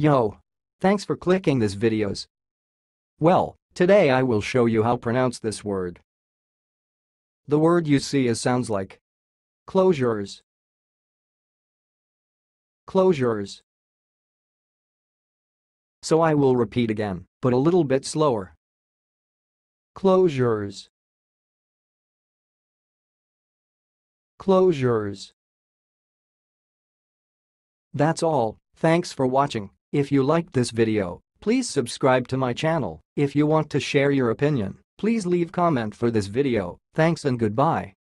Yo! Thanks for clicking this videos. Well, today I will show you how to pronounce this word. The word you see sounds like closures. Closures. So I will repeat again, but a little bit slower. Closures. Closures. That's all. Thanks for watching. If you liked this video, please subscribe to my channel. If you want to share your opinion, please leave comment for this video. Thanks and goodbye.